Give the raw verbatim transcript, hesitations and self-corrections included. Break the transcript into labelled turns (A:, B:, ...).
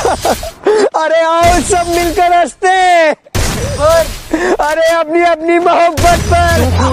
A: अरे आओ सब मिलकर हंसते, अरे अपनी अपनी मोहब्बत पर।